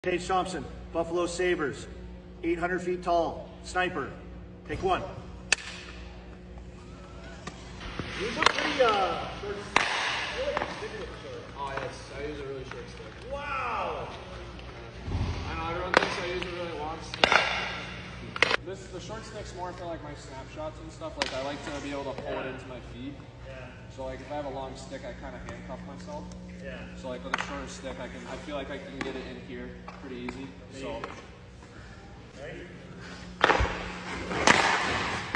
Tage Thompson, Buffalo Sabres, 800 feet tall, sniper. Take one. These are pretty short. I feel like you stick with short. Oh yes, I use a really short stick. Wow! I know everyone thinks I use a really long stick. The short stick's more for like my snapshots and stuff. Like I like to be able to pull it into my feet. Yeah. So like if I have a long stick, I kind of handcuff myself. Yeah. So like with a shorter stick, I feel like I can get it in here pretty easy. So. Ready?